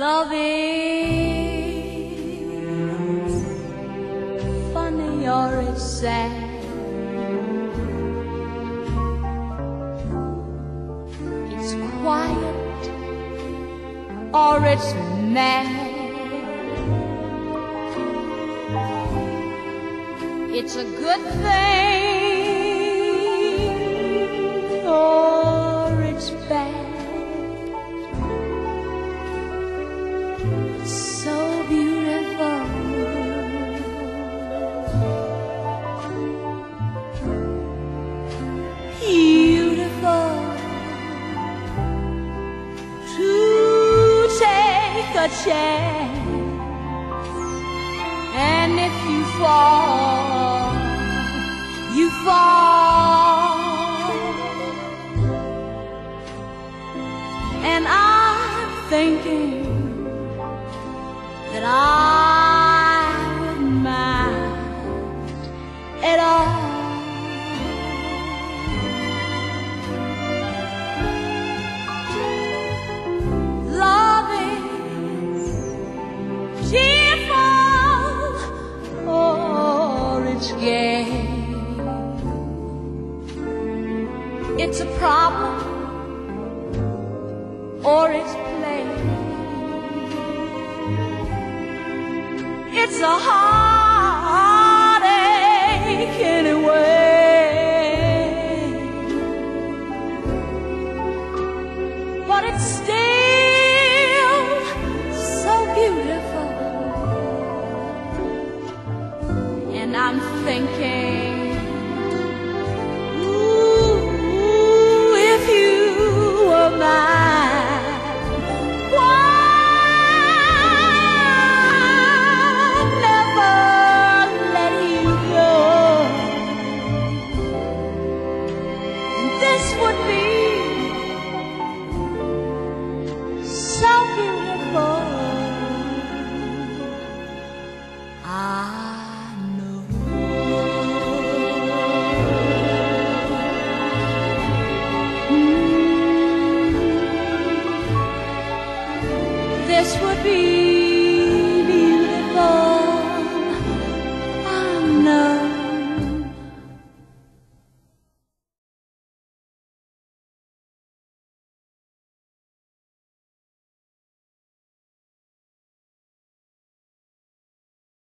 Love is funny or it's sad. It's quiet or it's mad. It's a good thing or it's bad. So beautiful, beautiful to take a chance. And if you fall, you fall. And I'm thinking that I wouldn't mind at all. Love is cheerful or it's gay. It's a problem or it's play. It's a heartache anyway, but it's still so beautiful. And I'm thinking, ooh, if you were mine, why would be so beautiful. I know this would be